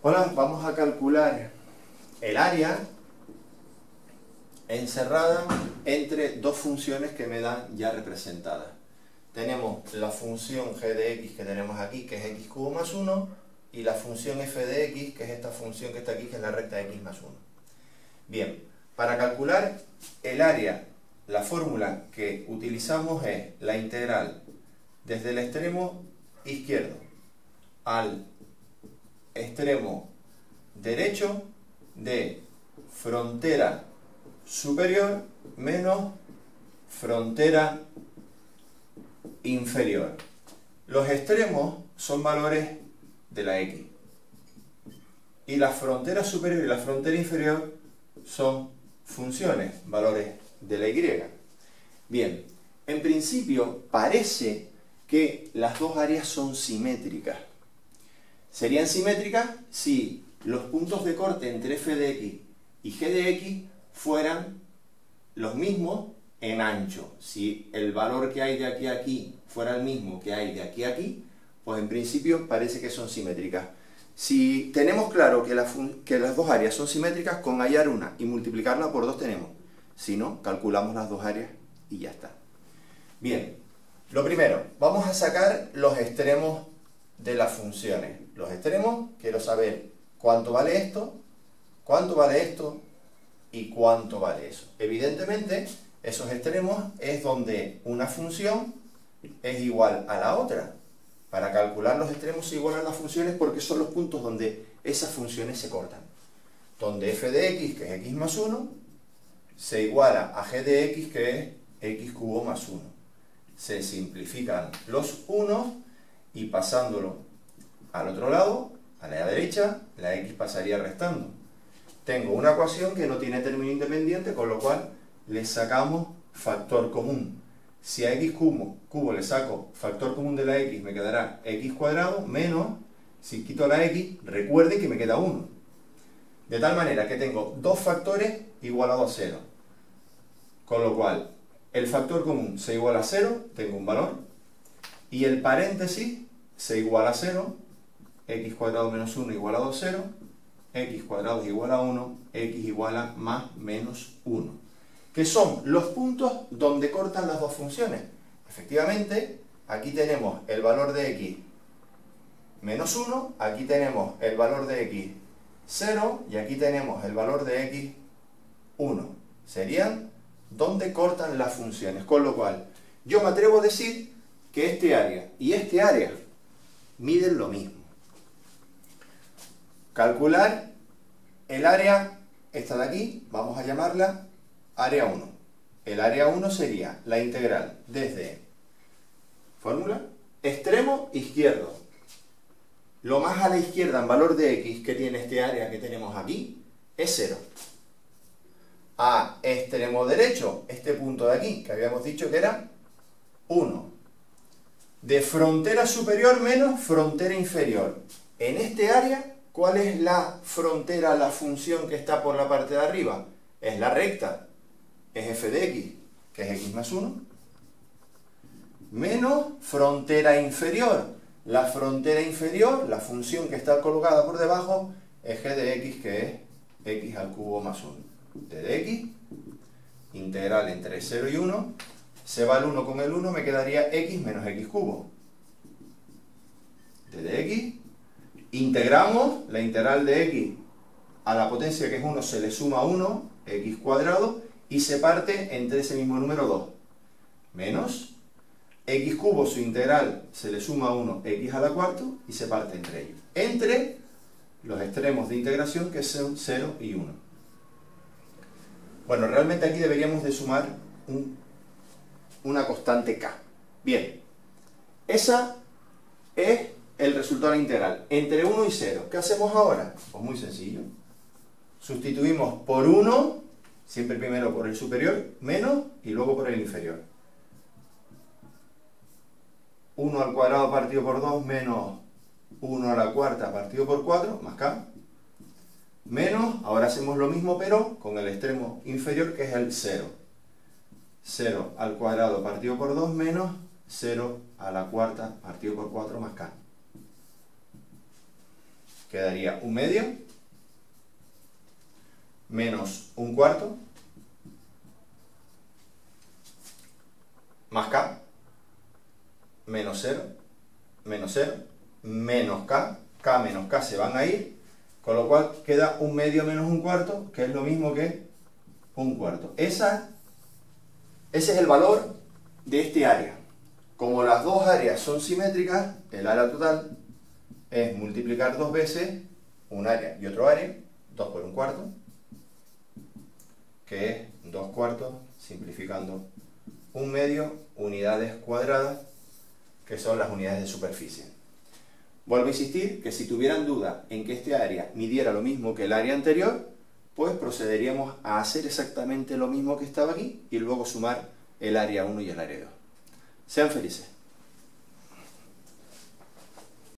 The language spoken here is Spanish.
Hola, vamos a calcular el área encerrada entre dos funciones que me dan ya representadas. Tenemos la función g de x que tenemos aquí, que es x cubo más 1, y la función f de x, que es esta función que está aquí, que es la recta x más 1. Bien, para calcular el área, la fórmula que utilizamos es la integral desde el extremo izquierdo al extremo derecho de frontera superior menos frontera inferior. Los extremos son valores de la x y la frontera superior y la frontera inferior son funciones, valores de la y. Bien, en principio parece que las dos áreas son simétricas. Serían simétricas si los puntos de corte entre f de x y g de x fueran los mismos en ancho. Si el valor que hay de aquí a aquí fuera el mismo que hay de aquí a aquí, pues en principio parece que son simétricas. Si tenemos claro que las dos áreas son simétricas, con hallar una y multiplicarla por 2 tenemos. Si no, calculamos las dos áreas y ya está. Bien, lo primero, vamos a sacar los extremos de las funciones. Los extremos, quiero saber cuánto vale esto y cuánto vale eso. Evidentemente, esos extremos es donde una función es igual a la otra. Para calcular los extremos se igualan las funciones porque son los puntos donde esas funciones se cortan. Donde f de x, que es x más 1, se iguala a g de x, que es x cubo más 1. Se simplifican los unos y pasándolo al otro lado, a la derecha, la x pasaría restando. Tengo una ecuación que no tiene término independiente, con lo cual le sacamos factor común. Si a x cubo le saco factor común de la x, me quedará x cuadrado menos, si quito la x, recuerden que me queda 1. De tal manera que tengo dos factores igualados a 0. Con lo cual, el factor común se iguala a 0, tengo un valor, y el paréntesis se iguala a 0, x cuadrado menos 1 igualado a 0, x cuadrado es igual a 1, x igual a más menos 1. Que son los puntos donde cortan las dos funciones. Efectivamente, aquí tenemos el valor de x menos 1, aquí tenemos el valor de x 0 y aquí tenemos el valor de x 1. Serían donde cortan las funciones. Con lo cual, yo me atrevo a decir que este área y este área miden lo mismo. Calcular el área, esta de aquí, vamos a llamarla área 1. El área 1 sería la integral desde, fórmula, extremo izquierdo. Lo más a la izquierda en valor de x que tiene este área que tenemos aquí es 0. A extremo derecho, este punto de aquí, que habíamos dicho que era 1. De frontera superior menos frontera inferior. En este área, ¿cuál es la frontera, la función que está por la parte de arriba? Es la recta. Es f de x, que es x más 1, menos frontera inferior. La frontera inferior, la función que está colocada por debajo, es g de x, que es x al cubo más 1. d de x, integral entre 0 y 1, se va el 1 con el 1, me quedaría x menos x cubo. d de x, integramos la integral de x a la potencia que es 1, se le suma 1, x cuadrado, y se parte entre ese mismo número 2. Menos x cubo, su integral, se le suma 1, x a la cuarta, y se parte entre ellos. Entre los extremos de integración, que son 0 y 1. Bueno, realmente aquí deberíamos de sumar una constante k. Bien, esa es el resultado de la integral, entre 1 y 0. ¿Qué hacemos ahora? Pues muy sencillo. Sustituimos por 1, siempre primero por el superior, menos, y luego por el inferior. 1 al cuadrado partido por 2 menos 1 a la cuarta partido por 4, más k. Menos, ahora hacemos lo mismo pero con el extremo inferior, que es el 0. 0 al cuadrado partido por 2 menos 0 a la cuarta partido por 4 más k. quedaría 1/2 menos 1/4 más K menos 0 menos 0 menos K, K menos K se van a ir, con lo cual queda 1/2 menos 1/4, que es lo mismo que 1/4. Ese es el valor de este área. Como las dos áreas son simétricas, el área total es multiplicar dos veces un área y otro área, 2 por 1/4, que es 2/4, simplificando 1/2 unidades cuadradas, que son las unidades de superficie. Vuelvo a insistir que si tuvieran duda en que este área midiera lo mismo que el área anterior, pues procederíamos a hacer exactamente lo mismo que estaba aquí y luego sumar el área 1 y el área 2. Sean felices.